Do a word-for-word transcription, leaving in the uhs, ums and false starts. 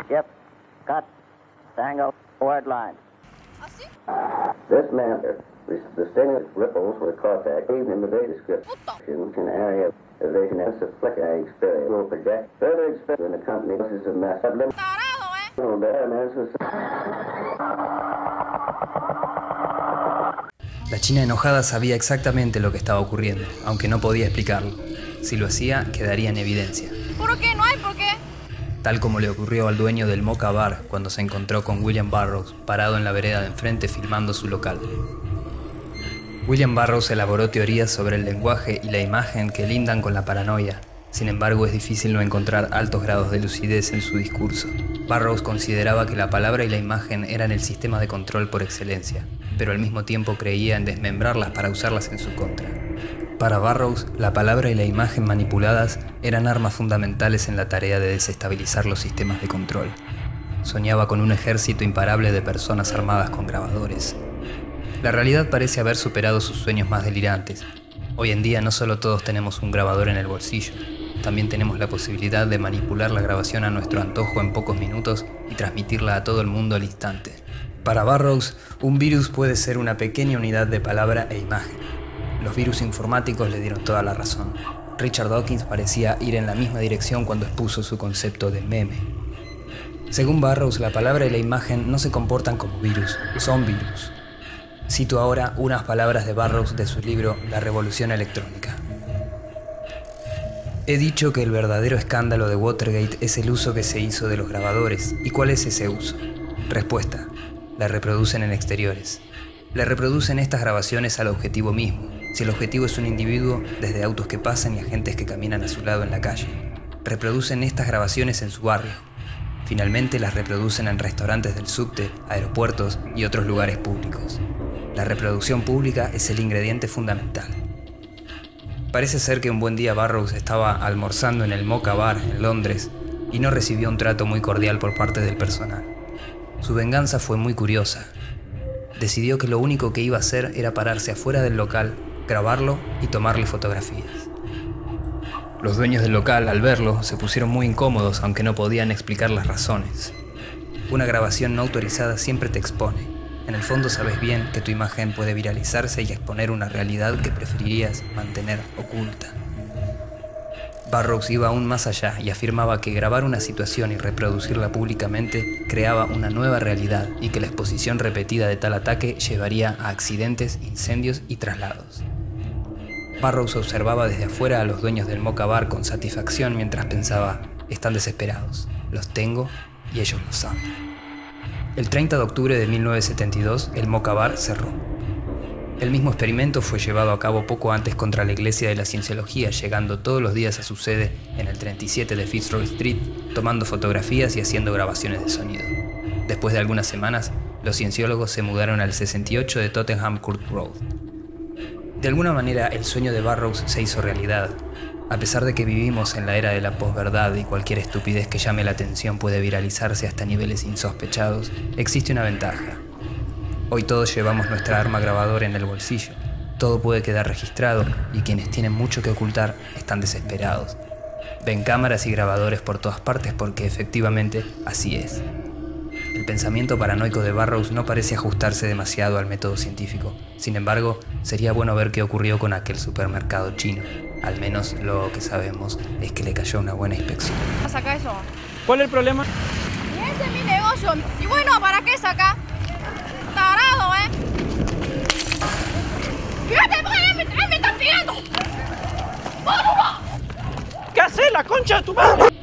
Yep. Cut. Tango. Forward line. ¿Así? This matter, the stinging ripples were caught that even in the very description in an area of vision as a flickering experience will project further experience in the company is a mess. Tarado, eh. La china enojada sabía exactamente lo que estaba ocurriendo, aunque no podía explicarlo. Si lo hacía, quedaría en evidencia. ¿Por qué? ¿No hay por qué? Tal como le ocurrió al dueño del Mocha Bar cuando se encontró con William Burroughs parado en la vereda de enfrente filmando su local. William Burroughs elaboró teorías sobre el lenguaje y la imagen que lindan con la paranoia. Sin embargo, es difícil no encontrar altos grados de lucidez en su discurso. Burroughs consideraba que la palabra y la imagen eran el sistema de control por excelencia, pero al mismo tiempo creía en desmembrarlas para usarlas en su contra. Para Burroughs, la palabra y la imagen manipuladas eran armas fundamentales en la tarea de desestabilizar los sistemas de control. Soñaba con un ejército imparable de personas armadas con grabadores. La realidad parece haber superado sus sueños más delirantes. Hoy en día no solo todos tenemos un grabador en el bolsillo, también tenemos la posibilidad de manipular la grabación a nuestro antojo en pocos minutos y transmitirla a todo el mundo al instante. Para Burroughs, un virus puede ser una pequeña unidad de palabra e imagen. Los virus informáticos le dieron toda la razón. Richard Dawkins parecía ir en la misma dirección cuando expuso su concepto de meme. Según Burroughs, la palabra y la imagen no se comportan como virus, son virus. Cito ahora unas palabras de Burroughs de su libro La Revolución Electrónica. He dicho que el verdadero escándalo de Watergate es el uso que se hizo de los grabadores. ¿Y cuál es ese uso? Respuesta: la reproducen en exteriores. Le reproducen estas grabaciones al objetivo mismo. Si el objetivo es un individuo, desde autos que pasan y agentes que caminan a su lado en la calle. Reproducen estas grabaciones en su barrio. Finalmente las reproducen en restaurantes del subte, aeropuertos y otros lugares públicos. La reproducción pública es el ingrediente fundamental. Parece ser que un buen día Burroughs estaba almorzando en el Mocha Bar en Londres y no recibió un trato muy cordial por parte del personal. Su venganza fue muy curiosa. Decidió que lo único que iba a hacer era pararse afuera del local, grabarlo y tomarle fotografías. Los dueños del local, al verlo, se pusieron muy incómodos, aunque no podían explicar las razones. Una grabación no autorizada siempre te expone. En el fondo sabes bien que tu imagen puede viralizarse y exponer una realidad que preferirías mantener oculta. Burroughs iba aún más allá y afirmaba que grabar una situación y reproducirla públicamente creaba una nueva realidad y que la exposición repetida de tal ataque llevaría a accidentes, incendios y traslados. Burroughs observaba desde afuera a los dueños del Mocha Bar con satisfacción mientras pensaba: están desesperados, los tengo y ellos lo saben. El treinta de octubre de mil novecientos setenta y dos, el Mocha Bar cerró. El mismo experimento fue llevado a cabo poco antes contra la Iglesia de la Cienciología, llegando todos los días a su sede en el treinta y siete de Fitzroy Street, tomando fotografías y haciendo grabaciones de sonido. Después de algunas semanas, los cienciólogos se mudaron al sesenta y ocho de Tottenham Court Road. De alguna manera, el sueño de Burroughs se hizo realidad. A pesar de que vivimos en la era de la posverdad y cualquier estupidez que llame la atención puede viralizarse hasta niveles insospechados, existe una ventaja. Hoy todos llevamos nuestra arma grabadora en el bolsillo. Todo puede quedar registrado y quienes tienen mucho que ocultar están desesperados. Ven cámaras y grabadores por todas partes porque efectivamente así es. El pensamiento paranoico de Burroughs no parece ajustarse demasiado al método científico. Sin embargo, sería bueno ver qué ocurrió con aquel supermercado chino. Al menos lo que sabemos es que le cayó una buena inspección. ¿Saca eso? ¿Cuál es el problema? Y ese es mi negocio. Y bueno, ¿para qué saca? Tarado, ¿eh? Fíjate, él me, él me está pegando. ¿Qué haces, la concha de tu madre?